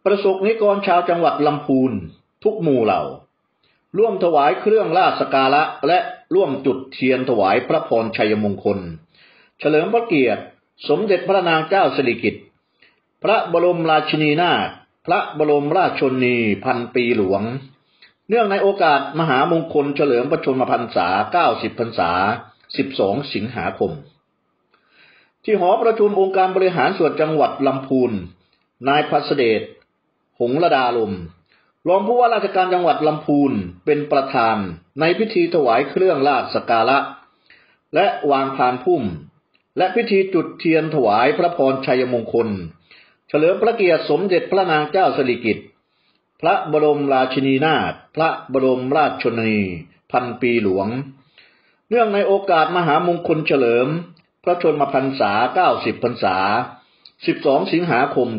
ประสบนิกรชาวจังหวัดลำพูนทุกหมู่เหล่าร่วมถวายเครื่องราชสักการะและร่วมจุดเทียนถวายพระพรชัยมงคลเฉลิมพระเกียรติสมเด็จพระนางเจ้าสิริกิติ์พระบรมราชินีนาถพระบรมราชชนนีพันปีหลวงเนื่องในโอกาสมหามงคลเฉลิมพระชนมพรรษา90พรรษา12สิงหาคมที่หอประชุมองค์การบริหารส่วนจังหวัดลำพูนนายพัสเดชหงส์ระดาลมรองผู้ว่าราชการจังหวัดลำพูนเป็นประธานในพิธีถวายเครื่องราชสักการะและวางพานพุ่มและพิธีจุดเทียนถวายพระพรชัยมงคลเฉลิมพระเกียรติสมเด็จพระนางเจ้าสิริกิติ์พระบรมราชินีนาถพระบรมราชชนนีพันปีหลวงเนื่องในโอกาสมหามงคลเฉลิมพระชนมพรรษา90พรรษา12สิงหาคม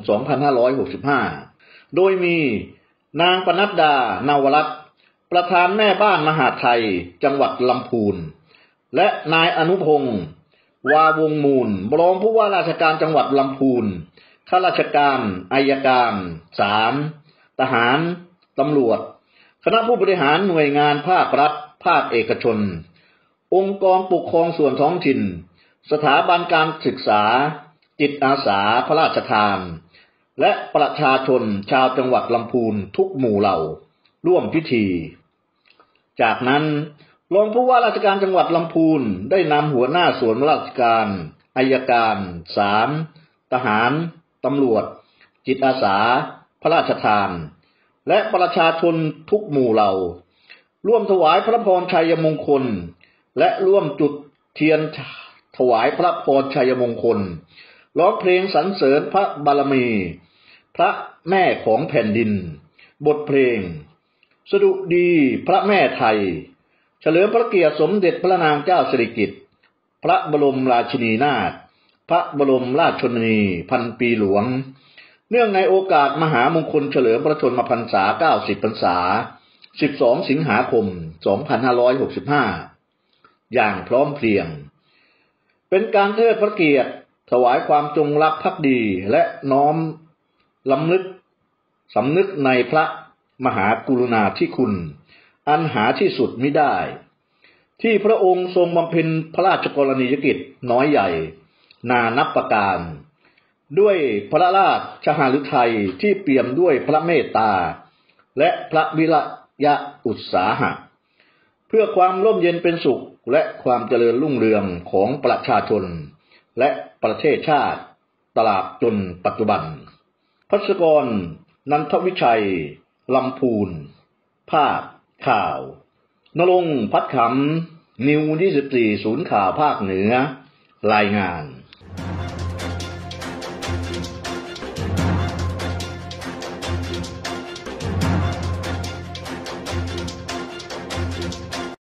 2565โดยมีนางปนัดดานาวรัตน์ประธานแม่บ้านมหาดไทยจังหวัดลำพูนและนายอนุพงศ์วาวงมูลรองผู้ว่าราชการจังหวัดลำพูนข้าราชการอัยการศาลทหารตำรวจคณะผู้บริหารหน่วยงานภาครัฐภาคเอกชนองค์กรปกครองส่วนท้องถิ่นสถาบันการศึกษาจิตอาสาพระราชทานและประชาชนชาวจังหวัดลำพูนทุกหมู่เหล่าร่วมพิธีจากนั้นรองผู้ว่าราชการจังหวัดลำพูนได้นำหัวหน้าส่วนราชการอัยการศาลทหารตำรวจจิตอาสาพระราชทานและประชาชนทุกหมู่เหล่าร่วมถวายพระพรชัยมงคลและร่วมจุดเทียนถวายพระพรชัยมงคลร้องเพลงสรรเสริญพระบารมีพระแม่ของแผ่นดินบทเพลงสดุดีพระแม่ไทยเฉลิมพระเกียรติสมเด็จพระนางเจ้าสิริกิติ์พระบรมราชินีนาถพระบรมราชชนนีพันปีหลวงเนื่องในโอกาสมหามงคลเฉลิมพระชนมพรรษา90พรรษา12สิงหาคม2565อย่างพร้อมเพรียงเป็นการเทิดพระเกียรติถวายความจงรักภักดีและน้อมสำนึกในพระมหากรุณาธิคุณอันหาที่สุดมิได้ที่พระองค์ทรงบำเพ็ญพระราชกรณียกิจน้อยใหญ่นานับประการด้วยพระราชหฤทัยที่เปี่ยมด้วยพระเมตตาและพระวิริยะอุตสาหะเพื่อความร่มเย็นเป็นสุขและความเจริญรุ่งเรืองของประชาชนและประเทศชาติตลอดจนปัจจุบันภัสกร นันทวิชัยลำพูนภาพข่าวนรงค์ พัดขำนิว24ศูนย์ข่าวภาคเหนือรายงาน